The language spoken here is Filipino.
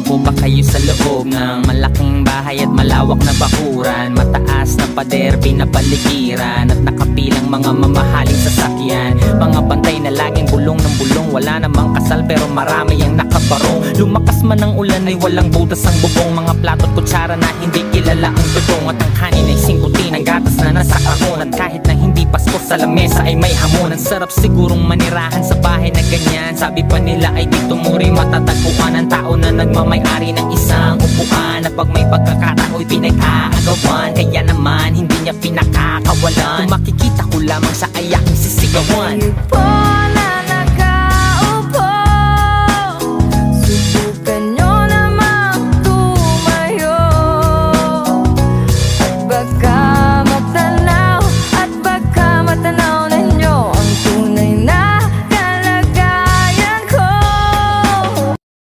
Nakaupo pa kayo sa loob ng malaking bahay at malawak na bakuran. Mataas na pader, pinapaligiran at nakapilang mga mamahaling sasakyan. Mga bantay na laging bulong ng bulong. Wala namang kasal pero marami ang nakabarong. Lumakas man ang ulan ay walang butas ang bubong. Mga plato't kutsara na hindi kilala ang tutong. At ang kanin ay singkutin, ang gatas na nasa kahon. At kahit na hindi pasko sa lamesa ay may hamon. Ang sarap sigurong manirahan sa bahay na ganyan. Sabi pa nila ay dito muri matatagpuan ang tao na nagmamay-ari ng isang upuan. Na pag may pagkakatao'y pinag-aagawan, kaya naman hindi niya pinakakawalan. Kung makikita ko lamang sa ayaking sisigawan.